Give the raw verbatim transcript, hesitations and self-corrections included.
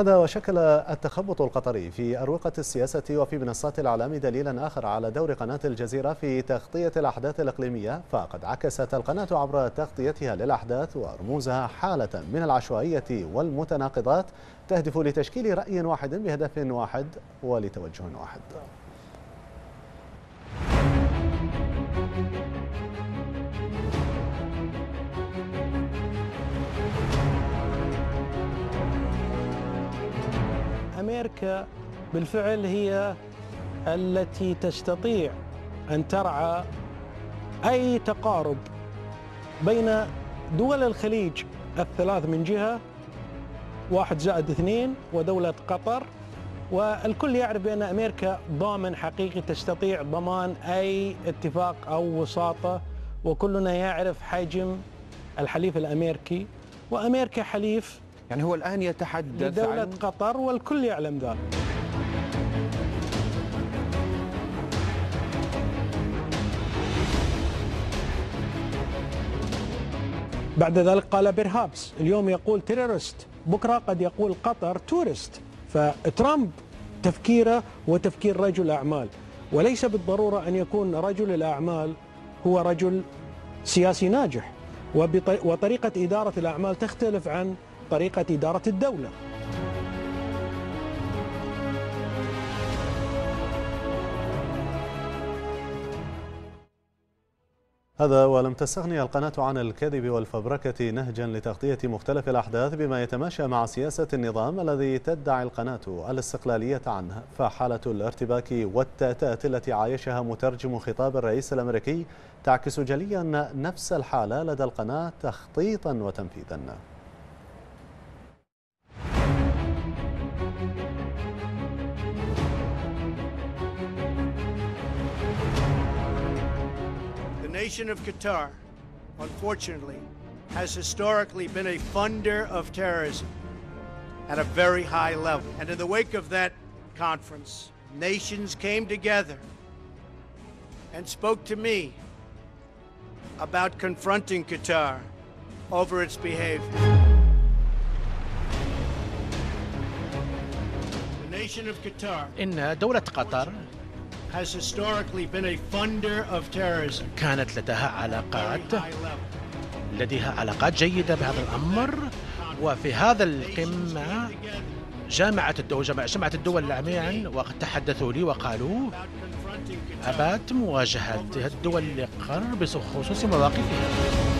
هذا وشكل التخبط القطري في أروقة السياسة وفي منصات الإعلام دليلا آخر على دور قناة الجزيرة في تغطية الأحداث الإقليمية، فقد عكست القناة عبر تغطيتها للأحداث ورموزها حالة من العشوائية والمتناقضات تهدف لتشكيل رأي واحد بهدف واحد ولتوجه واحد. أمريكا بالفعل هي التي تستطيع أن ترعى أي تقارب بين دول الخليج الثلاث من جهة، واحد زائد اثنين ودولة قطر، والكل يعرف بأن أمريكا ضامن حقيقي تستطيع ضمان أي اتفاق أو وساطة، وكلنا يعرف حجم الحليف الأمريكي، وأمريكا حليف يعني هو الآن يتحدث لدولة عن قطر والكل يعلم ذلك. بعد ذلك قال بيرهابس، اليوم يقول تيرورست، بكرة قد يقول قطر تورست. فترامب تفكيره هو تفكير رجل أعمال، وليس بالضرورة أن يكون رجل الأعمال هو رجل سياسي ناجح، وطريقة إدارة الأعمال تختلف عن طريقة إدارة الدولة. هذا ولم تستغني القناة عن الكذب والفبركة نهجا لتغطية مختلف الأحداث بما يتماشى مع سياسة النظام الذي تدعي القناة الاستقلالية عنه، فحالة الارتباك والتأتات التي عايشها مترجم خطاب الرئيس الأمريكي تعكس جليا نفس الحالة لدى القناة تخطيطا وتنفيذا. The nation of Qatar, unfortunately, has historically been a funder of terrorism at a very high level. And in the wake of that conference, nations came together and spoke to me about confronting Qatar over its behavior. The nation of Qatar إن دولة قطر has historically been a funder of terrorism. كانت لديها علاقات لديها علاقات جيدة بهذا الأمر، وفي هذا القمة جامعة الدول جامعة الدول العامية وقد تحدثوا لي وقالوا أبات مواجهة الدول القرب بخصوص مواقفها.